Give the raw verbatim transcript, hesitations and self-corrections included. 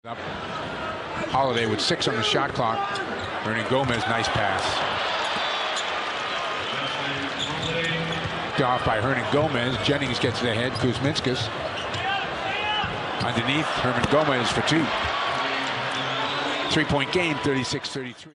Up. Holiday with six on the shot clock. Hernangomez, nice pass. Off by Hernangomez. Jennings gets it ahead. Kuzminskas. Underneath, Hernangomez for two. Three-point game, thirty-six thirty-three.